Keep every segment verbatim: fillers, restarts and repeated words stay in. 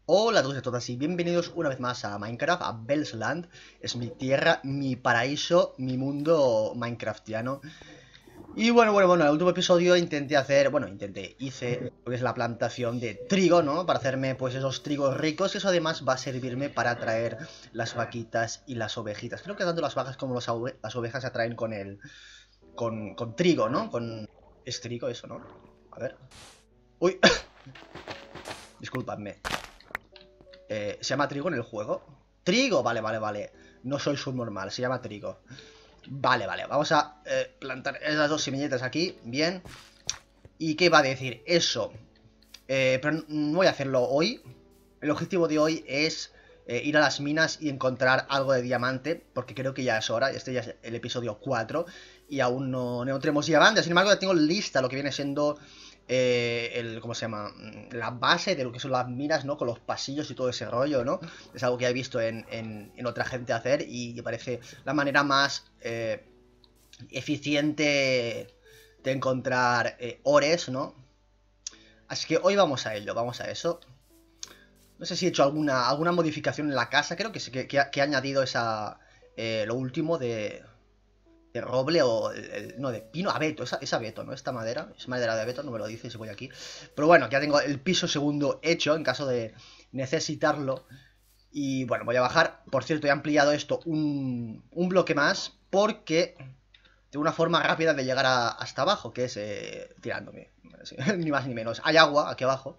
Hola a todos y a todas y bienvenidos una vez más a Minecraft, a Bells Land. Es mi tierra, mi paraíso, mi mundo minecraftiano. Y bueno, bueno, bueno, en el último episodio intenté hacer, bueno, intenté, hice lo que es la plantación de trigo, ¿no? Para hacerme pues esos trigos ricos, y eso además va a servirme para atraer las vaquitas y las ovejitas. Creo que tanto las vacas como los ove- las ovejas se atraen con el, con, con trigo, ¿no? Con... Es trigo eso, ¿no? A ver. Uy, disculpadme. Eh, ¿Se llama trigo en el juego? Trigo, vale, vale, vale. No soy subnormal, se llama trigo. Vale, vale, vamos a eh, plantar esas dos semilletas aquí, bien. ¿Y qué va a decir? Eso. Eh, pero no voy a hacerlo hoy. El objetivo de hoy es eh, ir a las minas y encontrar algo de diamante, porque creo que ya es hora. Este ya es el episodio cuatro y aún no, no tenemos diamantes. Sin embargo, ya tengo lista lo que viene siendo eh, el, ¿cómo se llama? La base de lo que son las minas, ¿no? Con los pasillos y todo ese rollo, ¿no? Es algo que he visto en, en, en otra gente hacer y me parece la manera más eh, eficiente de encontrar eh, ores, ¿no? Así que hoy vamos a ello, vamos a eso. No sé si he hecho alguna, alguna modificación en la casa, creo que sí, que, que, ha, que ha añadido esa eh, lo último de, de roble o... El, el, no, de pino, abeto, esa, esa abeto, ¿no? Esta madera, es madera de abeto, no me lo dice si voy aquí. Pero bueno, ya tengo el piso segundo hecho en caso de necesitarlo. Y bueno, voy a bajar. Por cierto, he ampliado esto un, un bloque más porque tengo una forma rápida de llegar a, hasta abajo, que es eh, tirándome. Ni más ni menos. Hay agua aquí abajo.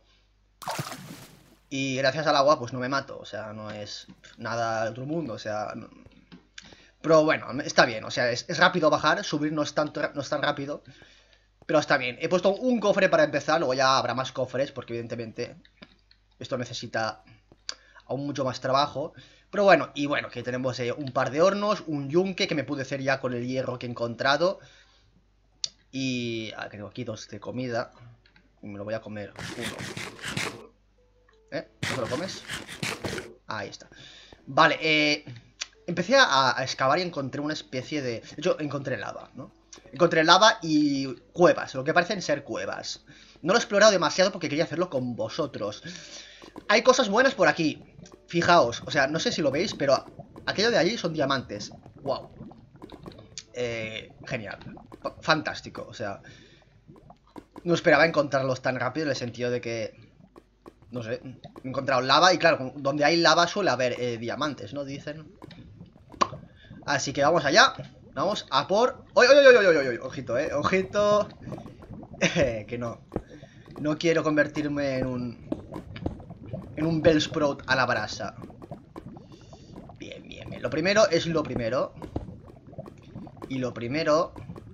Y gracias al agua, pues no me mato. O sea, no es nada del otro mundo. O sea... No... Pero bueno, está bien. O sea, es, es rápido bajar. Subir no es, tanto, no es tan rápido. Pero está bien. He puesto un cofre para empezar. Luego ya habrá más cofres. Porque evidentemente esto necesita aún mucho más trabajo. Pero bueno, y bueno, que tenemos eh, un par de hornos. Un yunque que me pude hacer ya con el hierro que he encontrado. Y... Ah, tengo aquí dos de comida. Y me lo voy a comer uno. ¿Eh? ¿No te lo comes? Ahí está. Vale, eh... empecé a, a excavar y encontré una especie de... De hecho, encontré lava, ¿no? Encontré lava y cuevas, lo que parecen ser cuevas. No lo he explorado demasiado porque quería hacerlo con vosotros. Hay cosas buenas por aquí. Fijaos, o sea, no sé si lo veis, pero aquello de allí son diamantes. Wow. Eh, genial. Fantástico, o sea... No esperaba encontrarlos tan rápido en el sentido de que... No sé, he encontrado lava y claro, donde hay lava suele haber eh, diamantes, ¿no? Dicen. Así que vamos allá. Vamos a por... ¡Oy, oy, oy, oy, oy, oy! Ojito, eh, ojito. Que no. No quiero convertirme en un... En un Bellsprout a la brasa. Bien, bien, bien. Lo primero es lo primero. Y lo primero...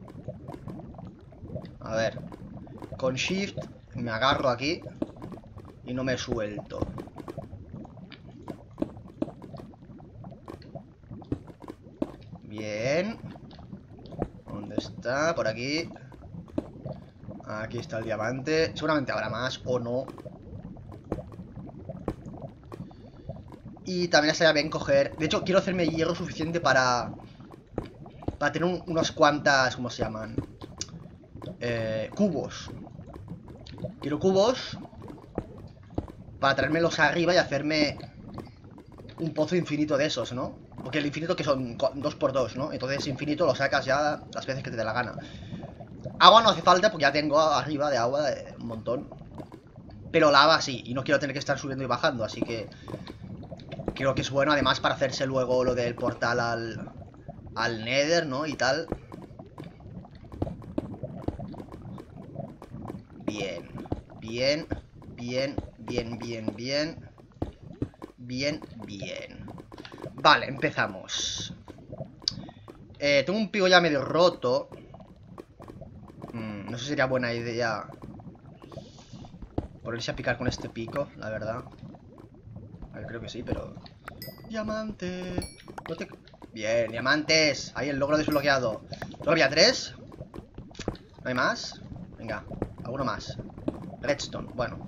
A ver. Con Shift me agarro aquí. Y no me suelto. Bien. ¿Dónde está? Por aquí. Aquí está el diamante. Seguramente habrá más o no. Y también estaría bien coger... De hecho, quiero hacerme hierro suficiente para... Para tener un, unas cuantas... ¿Cómo se llaman? Eh, cubos. Quiero cubos para traérmelos arriba y hacerme un pozo infinito de esos, ¿no? Porque el infinito que son dos por dos, ¿no? Entonces infinito lo sacas ya las veces que te dé la gana. Agua no hace falta porque ya tengo arriba de agua eh, un montón. Pero lava sí, y no quiero tener que estar subiendo y bajando, así que... Creo que es bueno además para hacerse luego lo del portal al... Al Nether, ¿no? Y tal. Bien. Bien. Bien. Bien, bien, bien. Bien, bien. Vale, empezamos. Eh, tengo un pico ya medio roto. Mm, no sé si sería buena idea ponerse a picar con este pico, la verdad. A ver, creo que sí, pero... Diamante. No te... Bien, diamantes. Ahí el logro desbloqueado. ¿Solo había tres? ¿No hay más? Venga, alguno más. Redstone, bueno.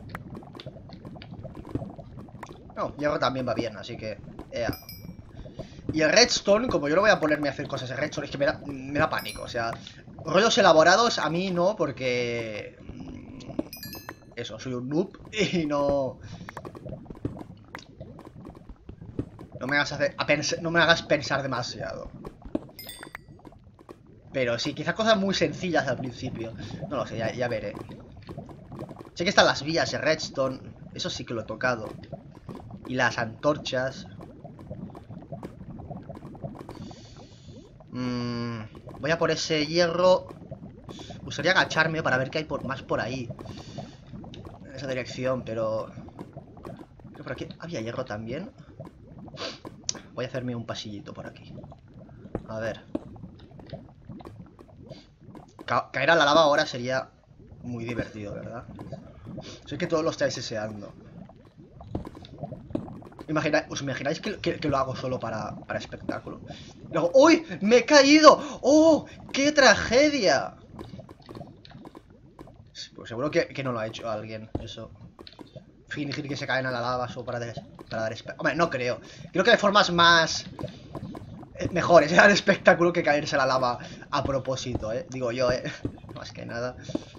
No, hierro también va bien, así que... Ea. Y el redstone, como yo no voy a ponerme a hacer cosas de redstone, es que me da, me da pánico. O sea, rollos elaborados a mí no, porque... Eso, soy un noob y no... No me hagas, hacer, a no me hagas pensar demasiado. Pero sí, quizás cosas muy sencillas al principio. No lo sé, ya, ya veré. Sé que están las vías de redstone. Eso sí que lo he tocado. Y las antorchas. Mm, voy a por ese hierro. Me gustaría agacharme para ver qué hay por, más por ahí. En esa dirección, pero... Creo que por aquí había hierro también. Voy a hacerme un pasillito por aquí. A ver. Ca caer a la lava ahora sería muy divertido, ¿verdad? Sé que todos lo estáis deseando. Imagina, ¿os imagináis que, que, que lo hago solo para, para espectáculo? Luego, ¡uy! ¡Me he caído! ¡Oh! ¡Qué tragedia! Pues seguro que, que no lo ha hecho alguien, eso. Fingir que se caen a la lava solo para, para dar espectáculo. Hombre, no creo. Creo que hay formas más... Eh, mejores, era el espectáculo que caerse a la lava a propósito, ¿eh? Digo yo, ¿eh? Más que nada.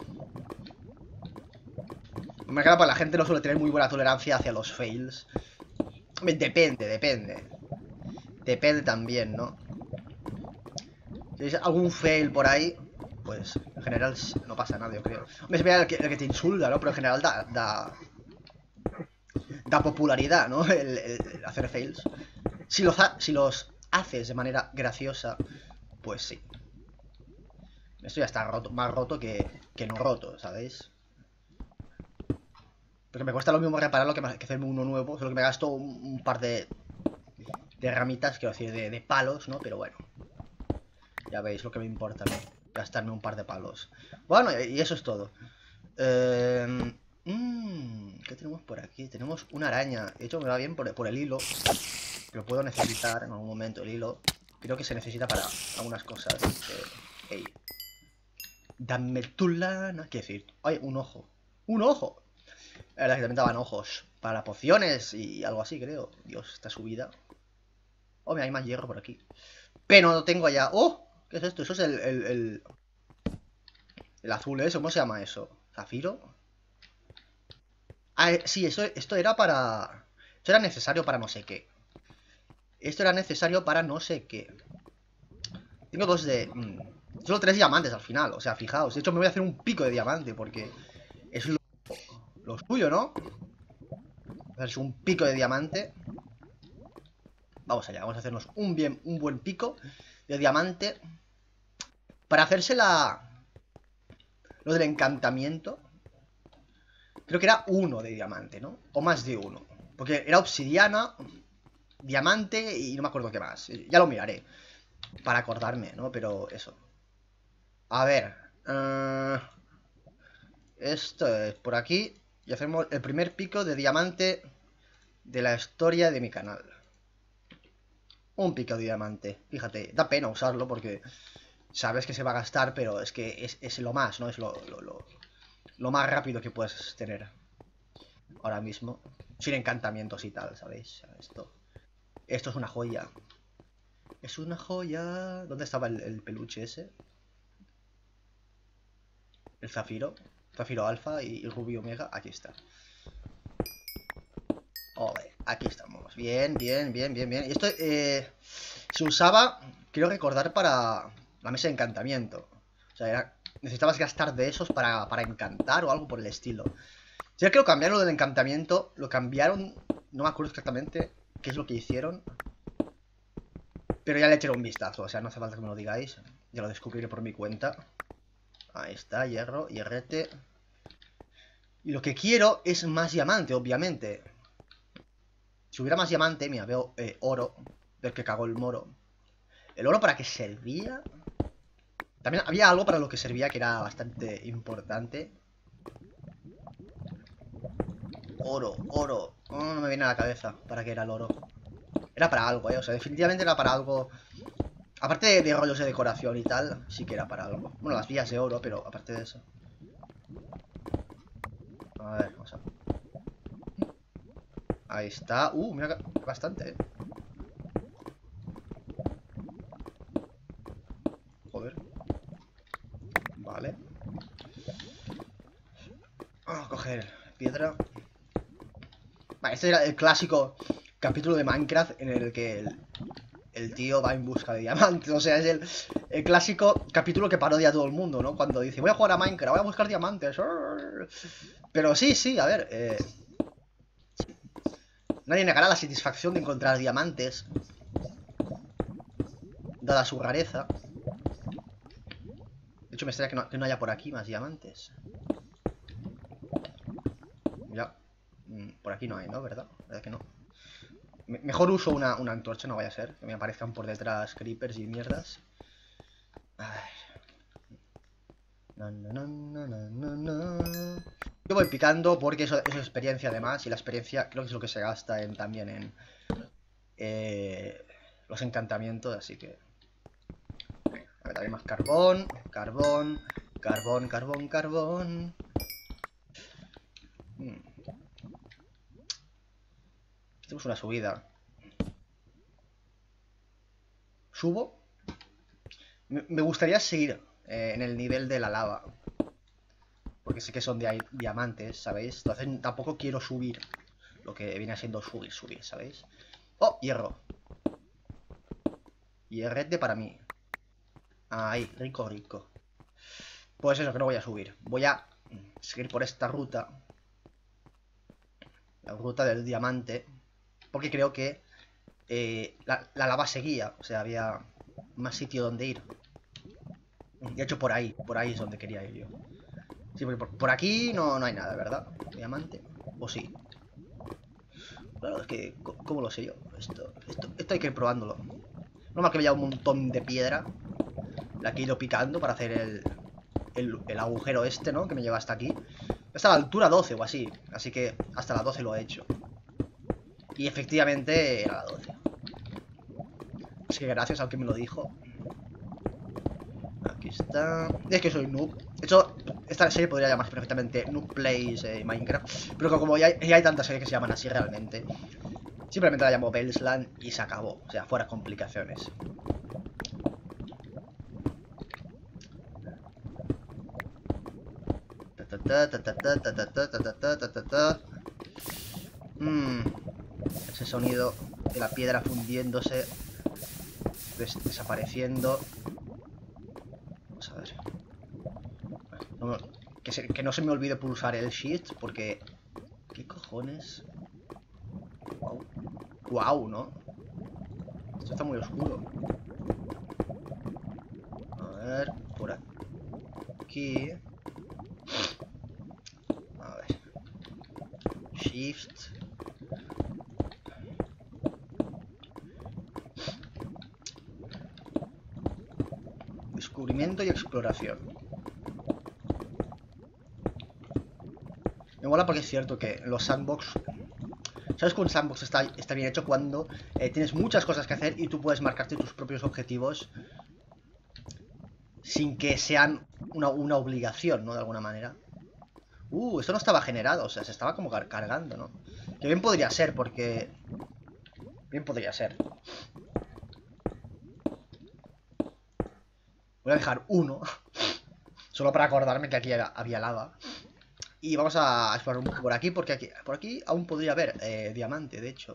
Me queda, pues la gente no suele tener muy buena tolerancia hacia los fails. Depende, depende. Depende también, ¿no? Si hay algún fail por ahí, pues en general no pasa nada, yo creo. Hombre, es el que, el que te insulta, ¿no? Pero en general da... Da, da popularidad, ¿no? El, el, el hacer fails. Si los, si los haces de manera graciosa, pues sí. Esto ya está roto, más roto que, que no roto, ¿sabéis? Porque me cuesta lo mismo repararlo que, que hacerme uno nuevo. Solo que me gasto un, un par de, de ramitas, quiero decir, de, de palos, ¿no? Pero bueno. Ya veis lo que me importa, ¿no? Gastarme un par de palos. Bueno, y eso es todo. Eh, mmm, ¿qué tenemos por aquí? Tenemos una araña. De hecho, me va bien por, por el hilo. Que lo puedo necesitar en algún momento, el hilo. Creo que se necesita para algunas cosas. Eh, hey. Dame tu lana. ¿Qué decir? ¡Ay, un ojo! ¡Un ojo! La verdad es que también daban ojos para pociones y algo así, creo. Dios, esta subida. Oh, mira, hay más hierro por aquí. Pero no tengo allá. ¡Oh! ¿Qué es esto? Eso es el... El, el, el azul, ¿eso? ¿Cómo se llama eso? ¿Zafiro? Ah, sí, esto, esto era para... Esto era necesario para no sé qué. Esto era necesario para no sé qué. Tengo dos de... Mmm, solo tres diamantes al final. O sea, fijaos. De hecho, me voy a hacer un pico de diamante porque... Es lo, lo suyo, ¿no? Hacerse un pico de diamante. Vamos allá, vamos a hacernos un, bien, un buen pico de diamante. Para hacerse la... Lo del encantamiento. Creo que era uno de diamante, ¿no? O más de uno. Porque era obsidiana, diamante y no me acuerdo qué más. Ya lo miraré. Para acordarme, ¿no? Pero eso. A ver. Uh, esto es por aquí. Y hacemos el primer pico de diamante de la historia de mi canal. Un pico de diamante. Fíjate, da pena usarlo porque sabes que se va a gastar, pero es que es, es lo más, ¿no? Es lo, lo, lo, lo más rápido que puedes tener ahora mismo. Sin encantamientos y tal, ¿sabéis? Esto, esto es una joya. Es una joya. ¿Dónde estaba el, el peluche ese? El zafiro. Zafiro alfa y el rubio omega. Aquí está. Ole, aquí estamos. Bien, bien, bien, bien, bien. Y esto eh, se usaba, quiero recordar, para la mesa de encantamiento. O sea, era, necesitabas gastar de esos para, para encantar o algo por el estilo. Si es que lo cambiaron lo del encantamiento, lo cambiaron, no me acuerdo exactamente qué es lo que hicieron. Pero ya le echaré un vistazo, o sea, no hace falta que me lo digáis. Ya lo descubriré por mi cuenta. Ahí está, hierro, hierrete. Y lo que quiero es más diamante, obviamente. Si hubiera más diamante, mira, veo eh, oro. Del que cagó el moro. ¿El oro para qué servía? También había algo para lo que servía que era bastante importante. Oro, oro. Oh, no me viene a la cabeza para qué era el oro. Era para algo, eh. O sea, definitivamente era para algo. Aparte de, de rollos de decoración y tal, sí que era para algo. Bueno, las vías de oro, pero aparte de eso. A ver, vamos a... Ahí está. Uh, mira, bastante, eh. Joder. Vale. Vamos a coger piedra. Vale, este era el clásico capítulo de Minecraft en el que el, el tío va en busca de diamantes. O sea, es el, el clásico capítulo que parodia a todo el mundo, ¿no? Cuando dice, voy a jugar a Minecraft, voy a buscar diamantes. Pero sí, sí, a ver. Eh, nadie negará la satisfacción de encontrar diamantes, dada su rareza. De hecho, me extraña que no, que no haya por aquí más diamantes. Ya. Por aquí no hay, ¿no? ¿Verdad? ¿Verdad que no? Me mejor uso una, una antorcha, no vaya a ser que me aparezcan por detrás creepers y mierdas. Ay. No, no, no, no, no, no. Yo voy picando porque eso, eso es experiencia además. Y la experiencia creo que es lo que se gasta en, también en eh, los encantamientos, así que... A ver, también más carbón, carbón, carbón, carbón, carbón. Hmm. Tenemos una subida. ¿Subo? Me, me gustaría seguir eh, en el nivel de la lava. Porque sé que son de diamantes, ¿sabéis? Entonces tampoco quiero subir lo que viene siendo subir, subir, ¿sabéis? ¡Oh! Hierro. Hierrete para mí. Ahí, rico, rico. Pues eso, que no voy a subir. Voy a seguir por esta ruta. La ruta del diamante. Porque creo que eh, la, la lava seguía. O sea, había más sitio donde ir. De hecho, por ahí. Por ahí es donde quería ir yo. Sí, porque por, por aquí no, no hay nada, ¿verdad? Diamante. ¿O sí? Claro, es que... ¿Cómo lo sé yo? Esto, esto, esto hay que ir probándolo. No más que veía un montón de piedra. La que he ido picando para hacer el, el, el agujero este, ¿no? Que me lleva hasta aquí. Hasta la altura doce o así. Así que hasta la doce lo he hecho. Y efectivamente era la doce. Así que gracias al que me lo dijo. Aquí está. Es que soy noob. De hecho, esta serie podría llamarse perfectamente Noob Plays eh, Minecraft. Pero como ya hay, ya hay tantas series que se llaman así realmente, simplemente la llamo Bellsland y se acabó. O sea, fuera complicaciones. Mmm. Ese sonido de la piedra fundiéndose, des desapareciendo. Vamos a ver. No, que, se, que no se me olvide pulsar el shift porque... ¿Qué cojones? Wow. Wow, ¿no? Esto está muy oscuro. A ver, por aquí. A ver. Shift. Descubrimiento y exploración. Me mola porque es cierto que los sandbox... ¿Sabes que un sandbox está, está bien hecho cuando eh, tienes muchas cosas que hacer y tú puedes marcarte tus propios objetivos sin que sean una, una obligación, ¿no? De alguna manera. Uh, esto no estaba generado, o sea, se estaba como car cargando, ¿no? Que bien podría ser, porque... Bien podría ser. Voy a dejar uno. Solo para acordarme que aquí había lava. Y vamos a explorar un poco por aquí, porque aquí, por aquí aún podría haber eh, diamante, de hecho.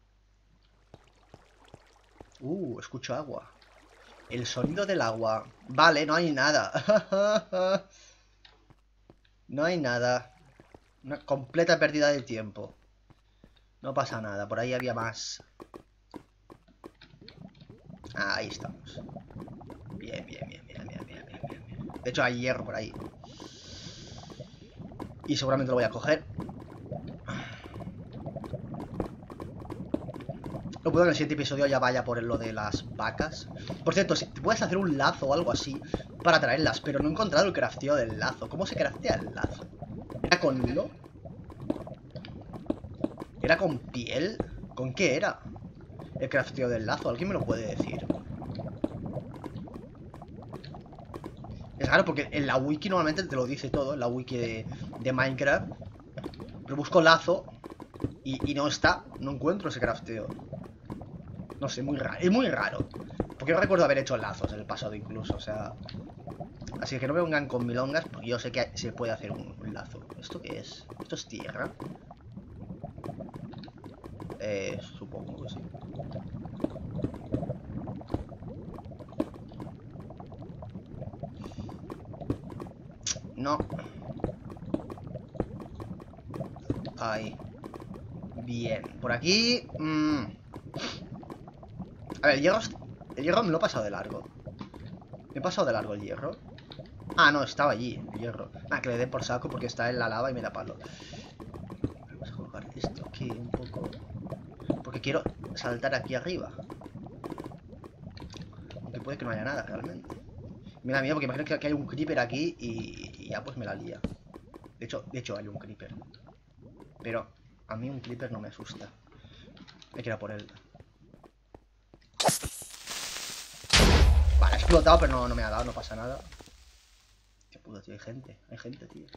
Uh, escucho agua. El sonido del agua. Vale, no hay nada. No hay nada. Una completa pérdida de tiempo. No pasa nada, por ahí había más. Ah, ahí estamos. Bien, bien, bien, bien, bien, bien, bien, bien. De hecho hay hierro por ahí. Y seguramente lo voy a coger. Lo puedo en el siguiente episodio ya vaya por lo de las vacas. Por cierto, si puedes hacer un lazo o algo así para traerlas, pero no he encontrado el crafteo del lazo. ¿Cómo se craftea el lazo? ¿Era con hilo? ¿Era con piel? ¿Con qué era el crafteo del lazo? ¿Alguien me lo puede decir? Es raro porque en la wiki normalmente te lo dice todo, en la wiki de, de Minecraft. Pero busco lazo y, y no está, no encuentro ese crafteo. No sé, muy raro, es muy raro. Porque yo recuerdo haber hecho lazos en el pasado incluso, o sea... Así que no me vengan con milongas, porque yo sé que se puede hacer un, un lazo. ¿Esto qué es? ¿Esto es tierra? Eh, supongo que sí. No. Ahí. Bien. Por aquí... Mmm. A ver, el hierro... El hierro me lo he pasado de largo. ¿Me he pasado de largo el hierro? Ah, no, estaba allí, el hierro. Ah, que le dé por saco porque está en la lava y me da palo. Vamos a colocar esto aquí un poco. Porque quiero saltar aquí arriba. Aunque puede que no haya nada realmente. Me da miedo porque imagino que, que hay un creeper aquí y, y ya pues me la lía. De hecho, de hecho hay un creeper. Pero a mí un creeper no me asusta. Hay que ir a por él. Vale, ha explotado, pero no, no me ha dado, no pasa nada. Qué puto, tío, hay gente, hay gente, tío.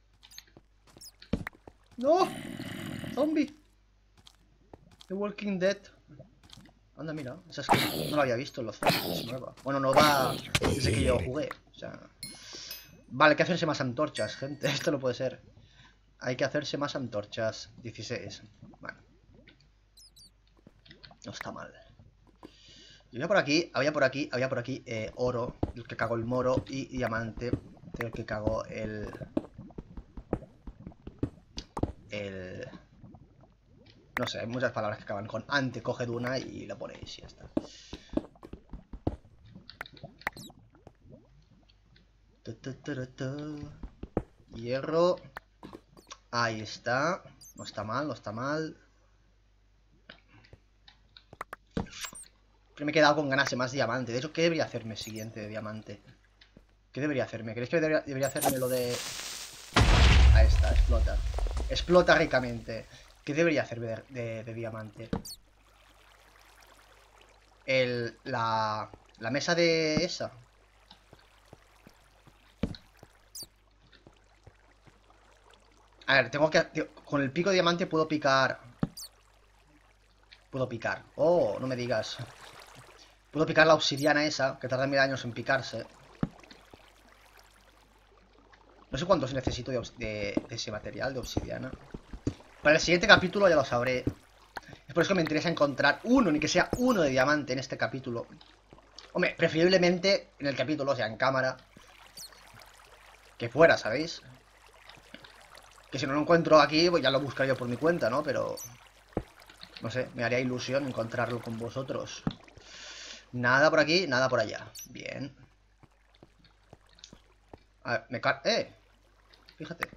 ¡No! ¡Zombie! The Walking Dead. Anda, mira, esa es que no la había visto en los zombies, es nueva. Bueno, no va desde que yo jugué, o sea... Vale, hay que hacerse más antorchas, gente, esto no puede ser. Hay que hacerse más antorchas. dieciséis. Vale. No está mal. Y había por aquí, había por aquí, había por aquí eh, oro, el que cagó el moro, y diamante, el que cagó el... El... No sé, hay muchas palabras que acaban con ante, coged una y la ponéis y ya está. Hierro. Ahí está. No está mal, no está mal. Pero me he quedado con ganas de más diamante. De hecho, ¿qué debería hacerme siguiente de diamante? ¿Qué debería hacerme? ¿Creéis que debería, debería hacerme lo de...? Ahí está, explota. Explota ricamente. ¿Qué debería hacerme de, de, de diamante? El... La... La mesa de esa. A ver, tengo que... Con el pico de diamante puedo picar... Puedo picar. Oh, no me digas. Puedo picar la obsidiana esa, que tarda mil años en picarse. No sé cuántos necesito de, de, de ese material, de obsidiana. Para el siguiente capítulo ya lo sabré. Es por eso que me interesa encontrar uno, ni que sea uno de diamante en este capítulo. Hombre, preferiblemente en el capítulo, o sea, en cámara. Que fuera, ¿sabéis? Que si no lo encuentro aquí, pues ya lo buscaría por mi cuenta, ¿no? Pero... No sé, me haría ilusión encontrarlo con vosotros. Nada por aquí, nada por allá. Bien. A ver, me car... ¡Eh! Fíjate.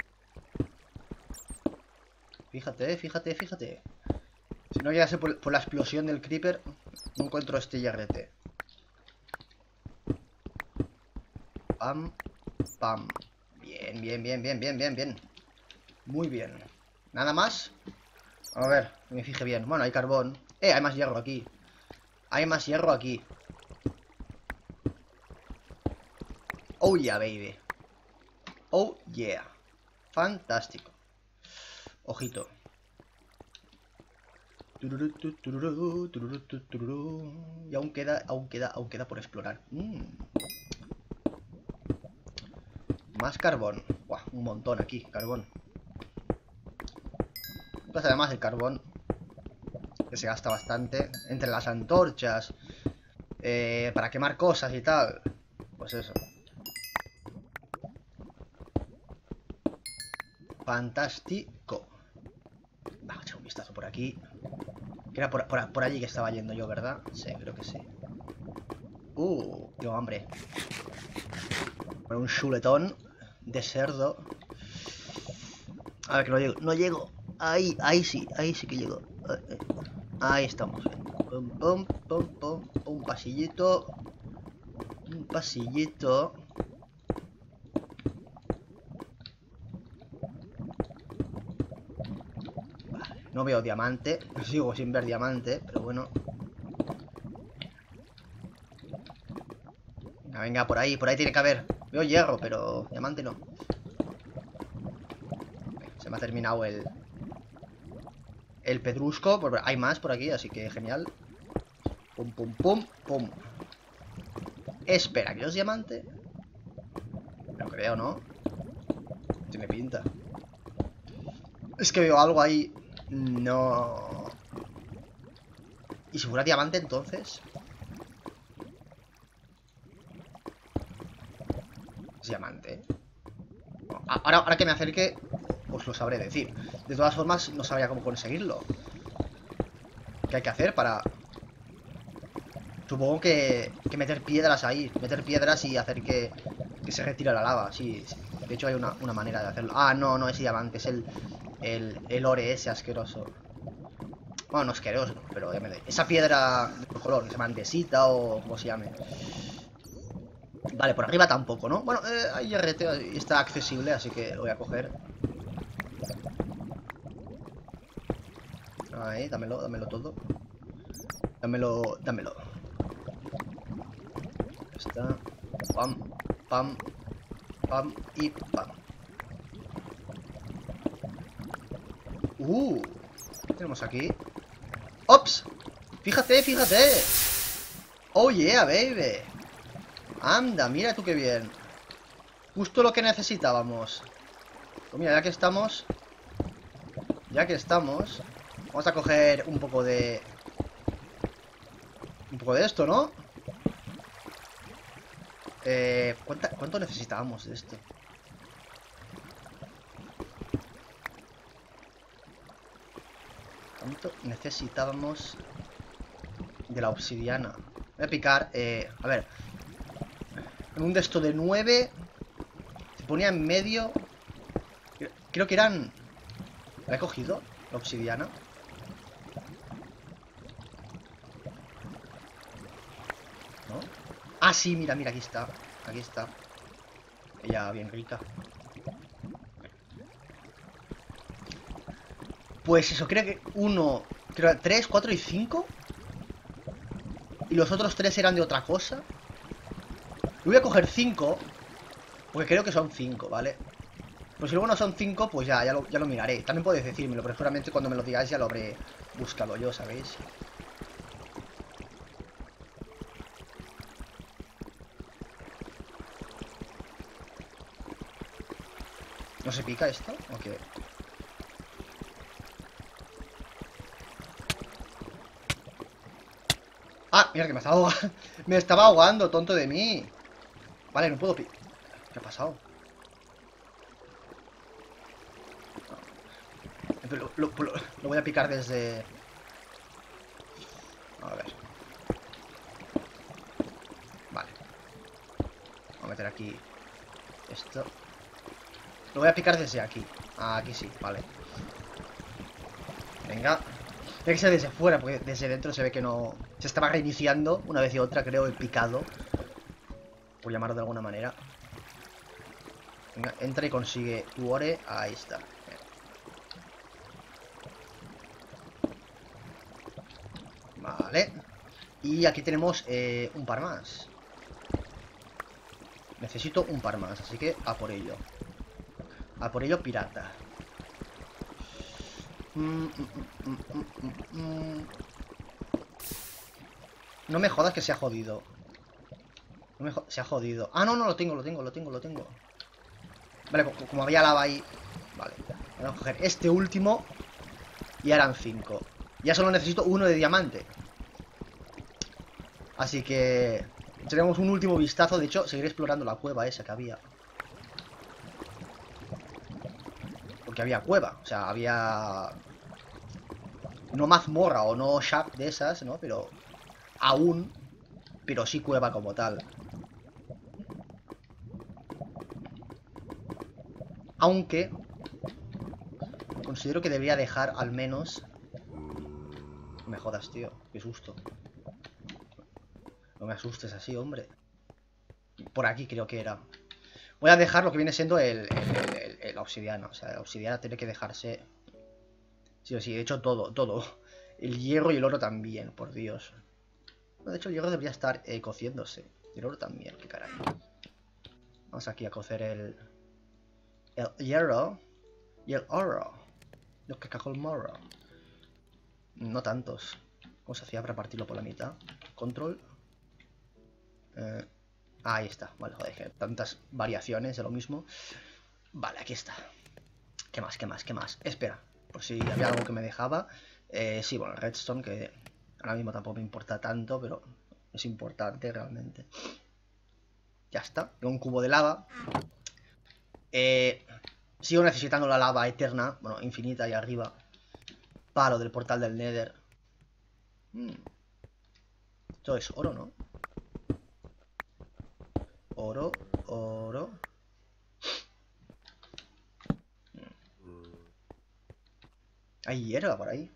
Fíjate, fíjate, fíjate. Si no llegase por, por la explosión del creeper, no encuentro este hierrete. Pam, pam. Bien, bien, bien, bien, bien, bien, bien. Muy bien. ¿Nada más? A ver, que me fije bien. Bueno, hay carbón. Eh, hay más hierro aquí. Hay más hierro aquí. Oh yeah, baby. Oh yeah. Fantástico. Ojito. Y aún queda, aún queda, aún queda por explorar. Mm. Más carbón. Buah, un montón aquí, carbón. Pues además el carbón, que se gasta bastante entre las antorchas, eh, para quemar cosas y tal. Pues eso. Fantástico. Vamos a echar un vistazo por aquí. Que era por, por, por allí que estaba yendo yo, ¿verdad? Sí, creo que sí. Uh, tengo hambre. Por un chuletón de cerdo. A ver, que no llego. No llego. Ahí, ahí sí, ahí sí que llego. Ahí estamos. Pum, pum, pum, pum. Un pasillito. Un pasillito. Vale, no veo diamante. Sigo sin ver diamante, pero bueno. Venga, venga, por ahí, por ahí tiene que haber. Veo hierro, pero diamante no. Se me ha terminado el... El pedrusco. Hay más por aquí, así que genial. Pum, pum, pum, pum. Espera, ¿que es diamante? No creo, ¿no? Tiene pinta. Es que veo algo ahí. No. Y si fuera diamante, entonces... Es diamante. Ahora, ahora que me acerque, os lo sabré decir. De todas formas, no sabría cómo conseguirlo. ¿Qué hay que hacer para...? Supongo que, que meter piedras ahí. Meter piedras y hacer que, que se retire la lava. Sí, sí. De hecho hay una, una manera de hacerlo. Ah, no, no es diamante, es el, el, el ore ese asqueroso. Bueno, no asqueroso, pero ya me doy. Esa piedra de color, que se llama andesita o como se llame. Vale, por arriba tampoco, ¿no? Bueno, eh, hay R T y está accesible, así que lo voy a coger. Ahí, dámelo, dámelo todo. Dámelo, dámelo. Está. Pam, pam, pam y pam. Uh, ¿qué tenemos aquí? ¡Ops! Fíjate, fíjate. Oh yeah, baby. Anda, mira tú qué bien. Justo lo que necesitábamos. Pues mira, ya que estamos. Ya que estamos. Vamos a coger un poco de... Un poco de esto, ¿no? Eh, ¿cuánta, ¿Cuánto necesitábamos de esto? ¿Cuánto necesitábamos de la obsidiana? Voy a picar, eh, a ver. En un de esto de nueve. Se ponía en medio. Creo que eran... ¿La he cogido? La obsidiana. ¿No? Ah, sí, mira, mira, aquí está. Aquí está. Ella bien rica. Pues eso, creo que uno, creo que tres, cuatro y cinco. Y los otros tres eran de otra cosa. Yo voy a coger cinco, porque creo que son cinco, ¿vale? Pues si luego no son cinco, pues ya, ya lo, ya lo miraré. También podéis decírmelo, pero seguramente cuando me lo digáis ya lo habré buscado yo, ¿sabéis? ¿No se pica esto? ¿O qué? Ah, mira que me estaba ahogando. Me estaba ahogando, tonto de mí. Vale, no puedo picar. ¿Qué ha pasado? Lo, lo, lo, lo voy a picar desde... A ver. Vale. Voy a meter aquí esto. Lo voy a picar desde aquí. Ah, aquí sí, vale. Venga. Tiene que ser desde fuera, porque desde dentro se ve que no... Se estaba reiniciando una vez y otra, creo, el picado. Por llamarlo de alguna manera. Venga, entra y consigue tu ore. Ahí está. Vale. Y aquí tenemos eh, un par más. Necesito un par más, así que a por ello. A por ello, pirata. Mm, mm, mm, mm, mm, mm. No me jodas que se ha jodido. No me jo se ha jodido. Ah, no, no, lo tengo, lo tengo, lo tengo, lo tengo. Vale, como, como había lava ahí. Vale. Vamos a coger este último. Y eran cinco. Ya solo necesito uno de diamante. Así que... tenemos un último vistazo. De hecho, seguiré explorando la cueva esa que había. Porque había cueva. O sea, había... No mazmorra o no shack de esas, ¿no? Pero... Aún... Pero sí cueva como tal. Aunque... Considero que debería dejar al menos... No me jodas, tío. Qué susto. No me asustes así, hombre. Por aquí creo que era. Voy a dejar lo que viene siendo el, el, el, el obsidiana. O sea, la obsidiana tiene que dejarse... Sí o sí, de hecho todo, todo. El hierro y el oro también, por Dios. De hecho el hierro debería estar eh, cociéndose. Y el oro también, qué caray. Vamos aquí a cocer el... El hierro. Y el oro. Lo que cagó el morro. No tantos. ¿Cómo se hacía para partirlo por la mitad? Control. Eh, ahí está. Vale, joder, tantas variaciones de lo mismo. Vale, aquí está. ¿Qué más? ¿Qué más? ¿Qué más? Espera. Por si había algo que me dejaba. Eh, sí, bueno, redstone que Ahora mismo tampoco me importa tanto, pero es importante realmente. Ya está. Tengo un cubo de lava. Eh, sigo necesitando la lava eterna, bueno, infinita ahí arriba. Palo del portal del Nether. Hmm. Esto es oro, ¿no? Oro, oro. Hay hierba por ahí.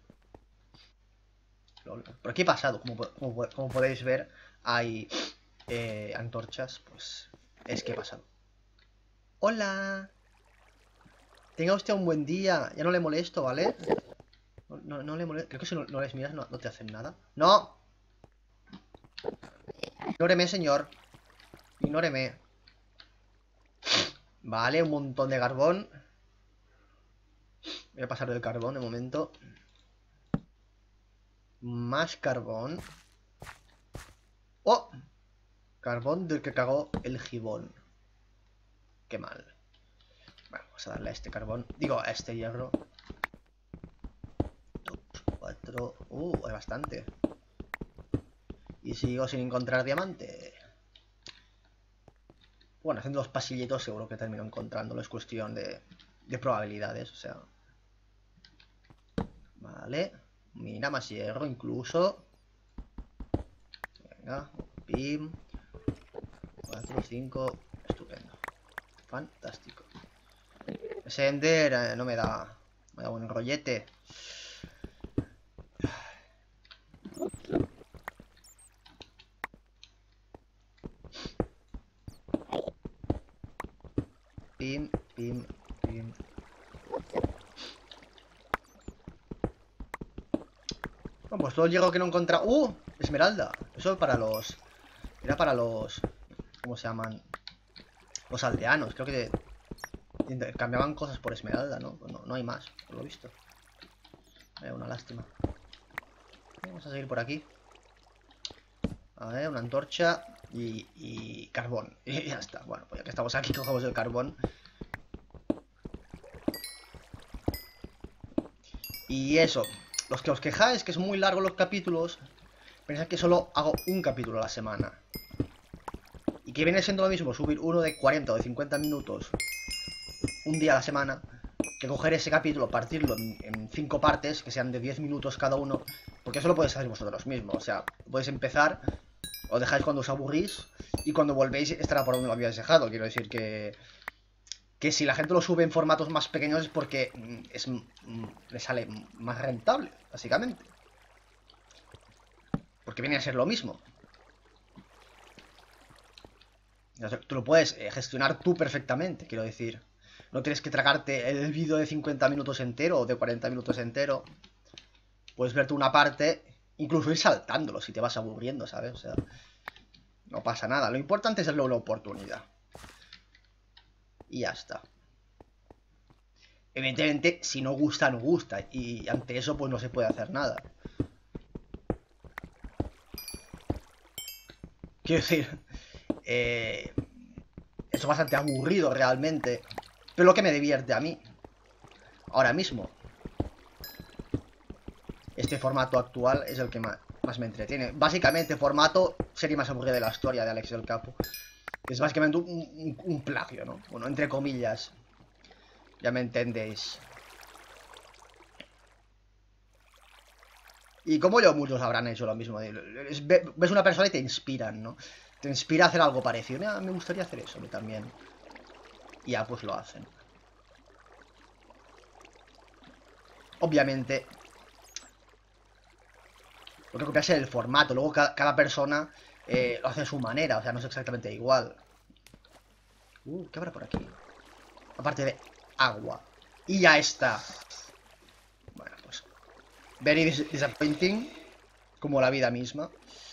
¿Por aquí he pasado? Como, como, como podéis ver, hay eh, antorchas. Pues es que he pasado. ¡Hola! Tenga usted un buen día. Ya no le molesto, ¿vale? No, no, no le molesto. Creo que si no, no les miras no, no te hacen nada. ¡No! Ignóreme, señor. Ignóreme. Vale, un montón de carbón. Voy a pasar del carbón de momento. Más carbón. ¡Oh! Carbón del que cagó el gibón. Qué mal. Bueno, vamos a darle a este carbón. Digo, a este hierro. Dos, cuatro. Uh, hay bastante. Y sigo sin encontrar diamante. Bueno, haciendo los pasillitos seguro que termino encontrándolo. Es cuestión de, de probabilidades, o sea. Vale. Mira, más hierro incluso. Venga, pim. cuatro, cinco. Estupendo. Fantástico. Ese Ender eh, no me da. Me da buen rollete. Pim, pim, pim. Bueno, pues todo el hierro que no he encontrado. ¡Uh! Esmeralda. Eso para los. Era para los. ¿Cómo se llaman? Los aldeanos. Creo que intercambiaban cosas por esmeralda, ¿no? No, no hay más, por lo visto. Eh, una lástima. Vamos a seguir por aquí. A ver, una antorcha y, y carbón. Y ya está. Bueno, pues ya que estamos aquí, cogemos el carbón. Y eso. Los que os quejáis que es muy largo los capítulos, pensad que solo hago un capítulo a la semana. Y que viene siendo lo mismo subir uno de cuarenta o de cincuenta minutos un día a la semana, que coger ese capítulo, partirlo en, en cinco partes, que sean de diez minutos cada uno, porque eso lo podéis hacer vosotros mismos. O sea, podéis empezar, os dejáis cuando os aburrís, y cuando volvéis estará por donde lo habíais dejado. Quiero decir que... Que si la gente lo sube en formatos más pequeños es porque es, le sale más rentable, básicamente. Porque viene a ser lo mismo. Tú lo puedes gestionar tú perfectamente, quiero decir. No tienes que tragarte el vídeo de cincuenta minutos entero o de cuarenta minutos entero. Puedes verte una parte, incluso ir saltándolo si te vas aburriendo, ¿sabes? O sea, no pasa nada. Lo importante es darle la oportunidad. Y ya está. Evidentemente, si no gusta, no gusta. Y ante eso, pues no se puede hacer nada. Quiero decir, eh, es bastante aburrido realmente. Pero lo que me divierte a mí, ahora mismo, este formato actual es el que más, más me entretiene. Básicamente, formato serie más aburrida de la historia de Alex del Capo. Que es básicamente un, un, un plagio, ¿no? Bueno, entre comillas. Ya me entendéis. Y como yo, muchos habrán hecho lo mismo. Ves una persona y te inspiran, ¿no? Te inspira a hacer algo parecido. Mira, me gustaría hacer eso, a mí también. Y ya, pues lo hacen. Obviamente, lo que copiarse es el formato. Luego cada, cada persona eh, lo hace a su manera. O sea, no es exactamente igual. Uh, ¿qué habrá por aquí? Aparte de agua. Y ya está. Bueno, pues very disappointing. Como la vida misma.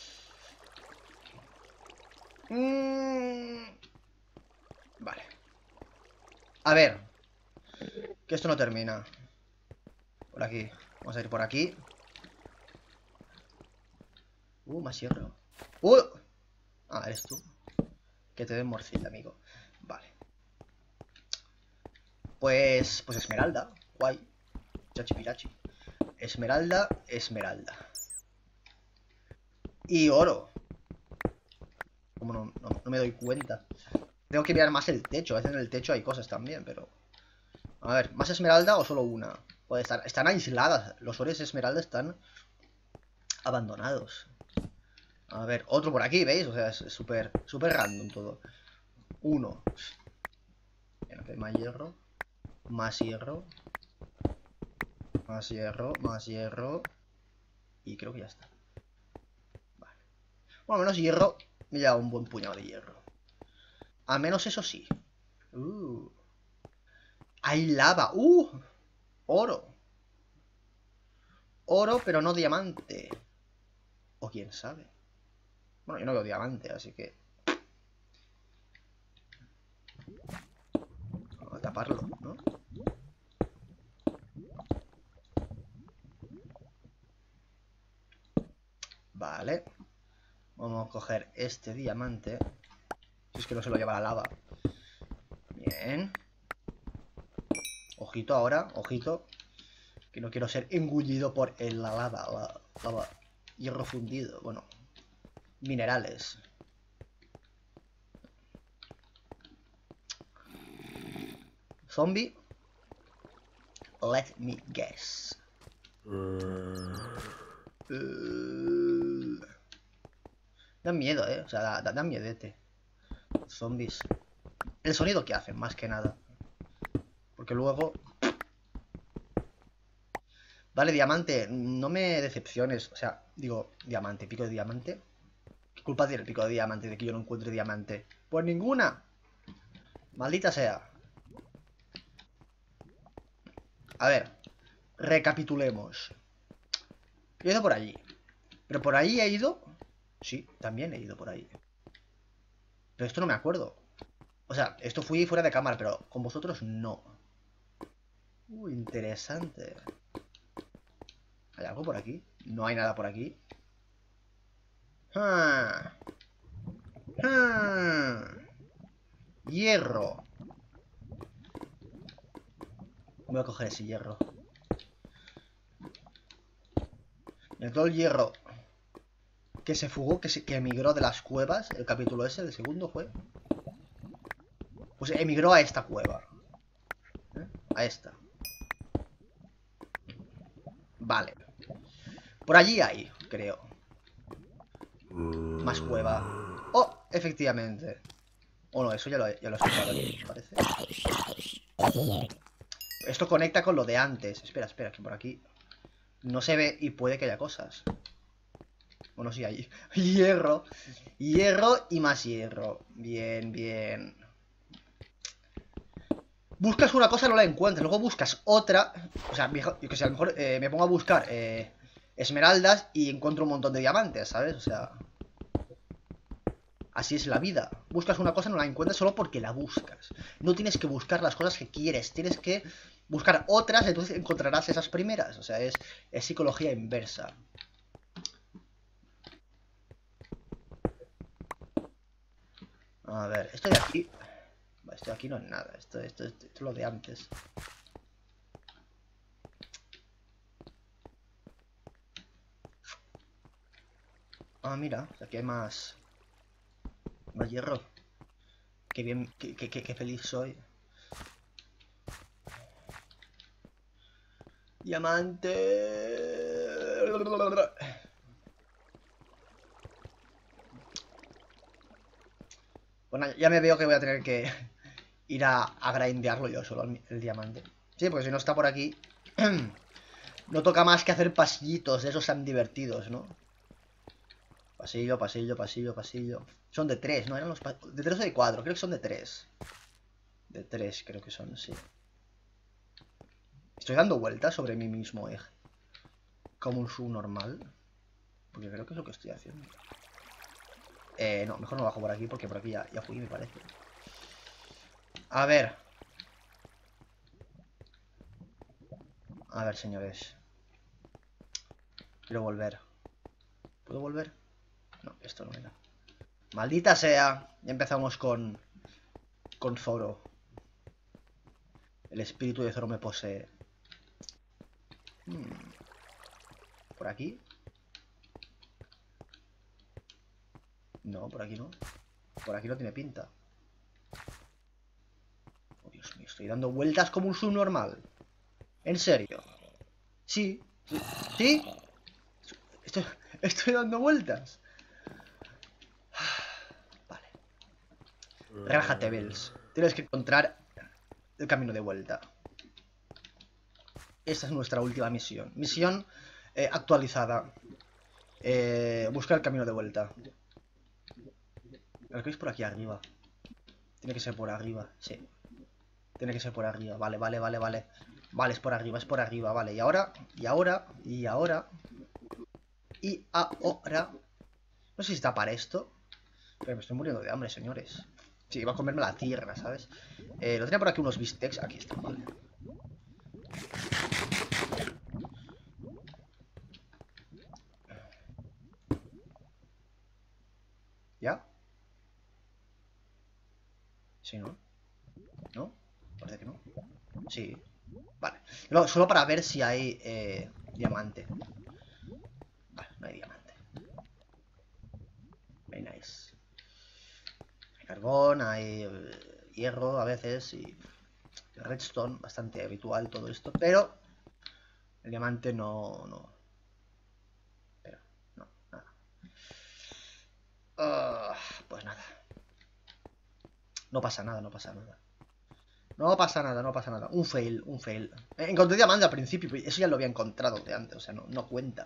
mm... Vale. A ver. Que esto no termina. Por aquí. Vamos a ir por aquí. Uh, más hierro. Uh. Ah, eres tú. Que te den morcilla, amigo. Vale. Pues... Pues esmeralda. Guay. Chachipirachi. Esmeralda, esmeralda. Y oro. Como no, no, no me doy cuenta. Tengo que mirar más el techo. A veces en el techo hay cosas también, pero... A ver, ¿más esmeralda o solo una? Puede estar... Están aisladas. Los ores esmeralda están abandonados. A ver, otro por aquí, ¿veis? O sea, es súper, súper random todo. Uno. Bien, ok, más hierro. Más hierro. Más hierro, más hierro. Y creo que ya está. Vale. Bueno, al menos hierro. Me lleva un buen puñado de hierro. Al menos eso sí. Uh. Hay lava. Uh. Oro. Oro, pero no diamante. O quién sabe. Bueno, yo no veo diamante, así que... Vamos a taparlo, ¿no? Vale. Vamos a coger este diamante. Si es que no se lo lleva la lava. Bien. Ojito ahora, ojito. Que no quiero ser engullido por el, la lava. La lava. Hierro fundido. Bueno. Minerales. Zombie. Let me guess. Uh... Dan miedo, eh. O sea, da, da, da miedete. Zombies. El sonido que hacen, más que nada. Porque luego... Vale, diamante. No me decepciones. O sea, digo, diamante, pico de diamante. ¿Qué culpa tiene el pico de diamante de que yo no encuentre diamante? Pues ninguna. Maldita sea. A ver. Recapitulemos. Yo he ido por allí. Pero por ahí he ido... Sí, también he ido por ahí. Pero esto no me acuerdo. O sea, esto fui fuera de cámara, pero con vosotros no. Uh, interesante. ¿Hay algo por aquí? No hay nada por aquí. Ah. Ah. Hierro. Voy a coger ese hierro. Me todo el hierro que se fugó, que, se, que emigró de las cuevas. El capítulo ese, el segundo fue. Pues emigró a esta cueva. ¿Eh? A esta. Vale. Por allí hay, creo. Más cueva. Oh, efectivamente. Oh, no, eso ya lo, ya lo he escuchado aquí, parece. Esto conecta con lo de antes. Espera, espera, que por aquí no se ve y puede que haya cosas. Bueno, sí, hay hierro. Hierro y más hierro. Bien, bien. Buscas una cosa y no la encuentras. Luego buscas otra. O sea, yo que sé, a lo mejor eh, me pongo a buscar eh, esmeraldas y encuentro un montón de diamantes, ¿sabes? O sea... Así es la vida. Buscas una cosa y no la encuentras solo porque la buscas. No tienes que buscar las cosas que quieres. Tienes que buscar otras, entonces encontrarás esas primeras. O sea, es, es psicología inversa. A ver, esto de aquí... Esto de aquí no es nada. Esto, esto, esto, esto es lo de antes. Ah, mira, aquí hay más... Más hierro. Qué bien, qué, qué, qué feliz soy. Diamante. Bueno, ya me veo que voy a tener que ir a, a grindearlo yo solo, el, el diamante. Sí, porque si no está por aquí... No toca más que hacer pasillitos, esos tan divertidos, ¿no? Pasillo, pasillo, pasillo, pasillo. Son de tres, ¿no? Eran los de tres o de cuatro, creo que son de tres. De tres, creo que son, sí. Estoy dando vueltas sobre mí mismo eje. Como un subnormal. Porque creo que es lo que estoy haciendo. Eh, no, mejor no bajo por aquí porque por aquí ya, ya fui, me parece. A ver. A ver, señores. Quiero volver. ¿Puedo volver? No, esto no era. Maldita sea. Ya empezamos con... Con Zoro. El espíritu de Zoro me posee. Hmm. Por aquí. No, por aquí no. Por aquí no tiene pinta. Oh, Dios mío, estoy dando vueltas como un subnormal. ¿En serio? Sí. ¿Sí? Estoy, estoy dando vueltas. Vale. Relájate, Bells. Tienes que encontrar el camino de vuelta. Esta es nuestra última misión. Misión eh, actualizada. Eh, busca el camino de vuelta. Creo que es por aquí arriba. Tiene que ser por arriba, sí. Tiene que ser por arriba, vale, vale, vale, vale. Vale, es por arriba, es por arriba, vale. Y ahora, y ahora, y ahora. Y ahora. No sé si está para esto. Pero me estoy muriendo de hambre, señores. Sí, iba a comerme la tierra, ¿sabes? Eh, lo tenía por aquí unos bistecs. Aquí están, vale. ¿Ya? Sí, ¿no? ¿No? Parece que no. Sí. Vale. No, solo para ver si hay eh, diamante. Vale, no hay diamante. Very nice. Hay carbón, hay eh, hierro a veces y redstone, bastante habitual todo esto, pero el diamante no, no. Pero, no, nada. Uh, pues nada. No pasa nada, no pasa nada. No pasa nada, no pasa nada. Un fail, un fail. Encontré diamante al principio, eso ya lo había encontrado de antes, o sea, no, no cuenta.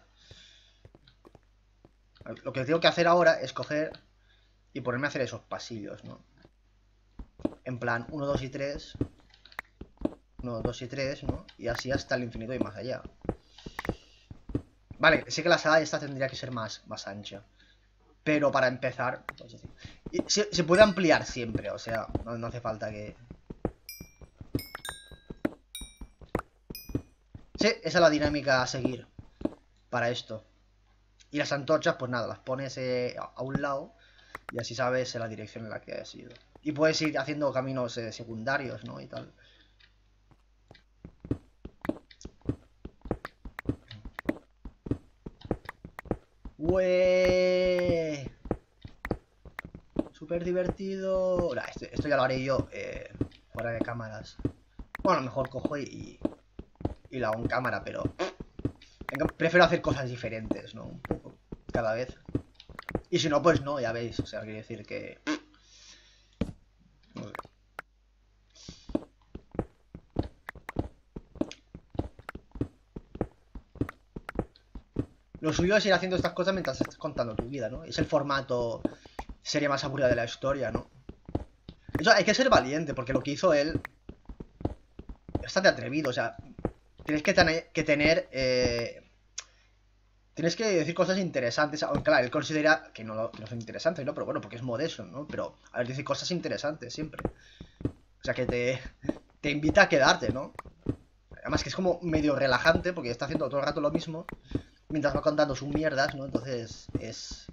Lo que tengo que hacer ahora es coger y ponerme a hacer esos pasillos, ¿no? En plan, uno, dos y tres. uno, dos y tres, ¿no? Y así hasta el infinito y más allá. Vale, sé que la sala esta tendría que ser más, más ancha. Pero para empezar, pues decir, y se, se puede ampliar siempre, o sea, no, no hace falta que... Sí, esa es la dinámica a seguir para esto. Y las antorchas, pues nada, las pones eh, a un lado y así sabes la dirección en la que has ido. Y puedes ir haciendo caminos eh, secundarios, ¿no? Y tal. ¡Ué! Súper divertido. Nah, esto, esto ya lo haré yo eh, fuera de cámaras. Bueno, mejor cojo y, y lo hago en cámara, pero... Prefiero hacer cosas diferentes, ¿no? Un poco, cada vez. Y si no, pues no, ya veis. O sea, quiere decir que... No sé. Lo suyo es ir haciendo estas cosas mientras estás contando tu vida, ¿no? Es el formato serie más aburrida de la historia, ¿no? De hecho, hay que ser valiente, porque lo que hizo él... Es bastante atrevido, o sea... Tienes que tener... Que tener eh... Tienes que decir cosas interesantes, aunque claro, él considera que no, que no son interesantes, ¿no? Pero bueno, porque es modesto, ¿no? Pero, a ver, dice cosas interesantes siempre. O sea, que te, te invita a quedarte, ¿no? Además que es como medio relajante, porque está haciendo todo el rato lo mismo, mientras va contando sus mierdas, ¿no? Entonces, es...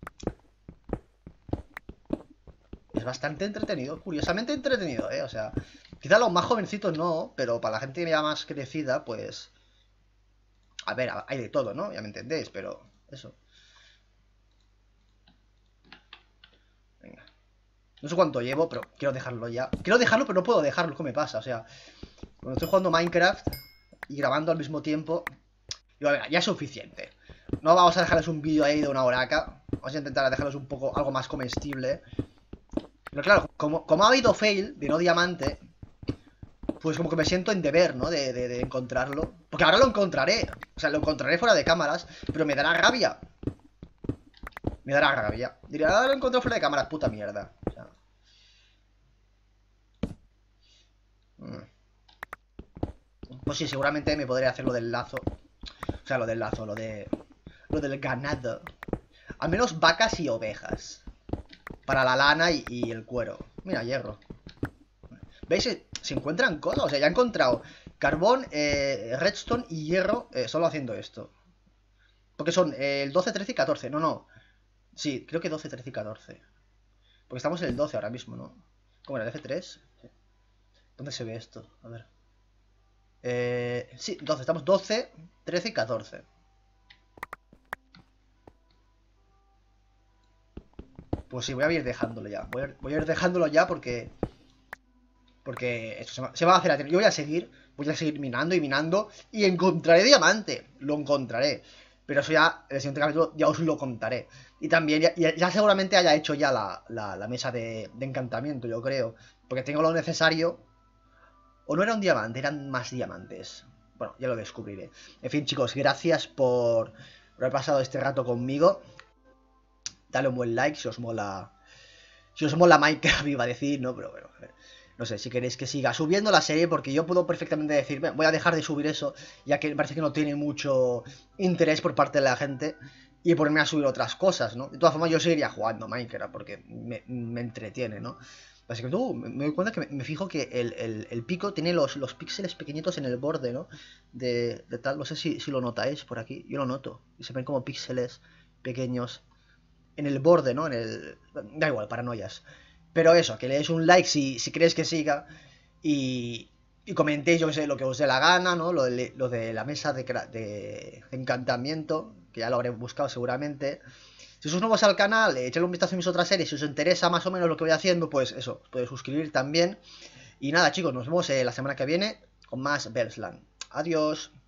Es bastante entretenido, curiosamente entretenido, ¿eh? O sea, quizá los más jovencitos no, pero para la gente ya más crecida, pues... A ver, hay de todo, ¿no? Ya me entendéis, pero eso. Venga. No sé cuánto llevo, pero quiero dejarlo ya. Quiero dejarlo, pero no puedo dejarlo. ¿Qué me pasa? O sea, cuando estoy jugando Minecraft y grabando al mismo tiempo, digo, venga, ya es suficiente. No vamos a dejarles un vídeo ahí de una horaca. Vamos a intentar dejarles un poco algo más comestible. Pero claro, como, como ha habido fail de no diamante, pues como que me siento en deber, ¿no? De, de, de encontrarlo. Porque ahora lo encontraré. O sea, lo encontraré fuera de cámaras, pero me dará rabia. Me dará rabia. Diré, ah, lo encontré fuera de cámaras, puta mierda. O sea... Pues sí, seguramente me podré hacer lo del lazo. O sea, lo del lazo, lo de... Lo del ganado. Al menos vacas y ovejas. Para la lana y, y el cuero. Mira, hierro. ¿Veis? Se, se encuentran cosas. O sea, ya he encontrado carbón, eh, redstone y hierro eh, solo haciendo esto. Porque son eh, el doce, trece y catorce. No, no. Sí, creo que doce, trece y catorce. Porque estamos en el doce ahora mismo, ¿no? ¿Cómo era? ¿El F tres? Sí. ¿Dónde se ve esto? A ver. Eh, sí, doce. Estamos doce, trece y catorce. Pues sí, voy a ir dejándolo ya. Voy a, voy a ir dejándolo ya porque... Porque esto se va, se va a hacer a Yo voy a seguir, voy a seguir minando y minando y encontraré diamante. Lo encontraré. Pero eso ya, en el siguiente capítulo ya os lo contaré. Y también, ya, ya, ya seguramente haya hecho ya la, la, la mesa de, de encantamiento, yo creo. Porque tengo lo necesario. O no era un diamante, eran más diamantes. Bueno, ya lo descubriré. En fin, chicos, gracias por, por haber pasado este rato conmigo. Dale un buen like si os mola. Si os mola Minecraft, iba a decir, ¿no? Pero bueno, a ver. No sé, si queréis que siga subiendo la serie, porque yo puedo perfectamente decir, voy a dejar de subir eso, ya que me parece que no tiene mucho interés por parte de la gente, y ponerme a subir otras cosas, ¿no? De todas formas, yo seguiría jugando Minecraft, porque me, me entretiene, ¿no? Así que tú, me doy cuenta que me, me fijo que el, el, el pico tiene los, los píxeles pequeñitos en el borde, ¿no? De, de tal, no sé si, si lo notáis por aquí, yo lo noto, y se ven como píxeles pequeños en el borde, ¿no? En el... Da igual, paranoias. Pero eso, que le deis un like si, si crees que siga y, y comentéis, yo que sé, lo que os dé la gana, ¿no? Lo de, lo de la mesa de, de encantamiento, que ya lo habré buscado seguramente. Si sois nuevos al canal, echadle un vistazo a mis otras series. Si os interesa más o menos lo que voy haciendo, pues eso, os podéis suscribir también. Y nada, chicos, nos vemos eh, la semana que viene con más Bellsland. Adiós.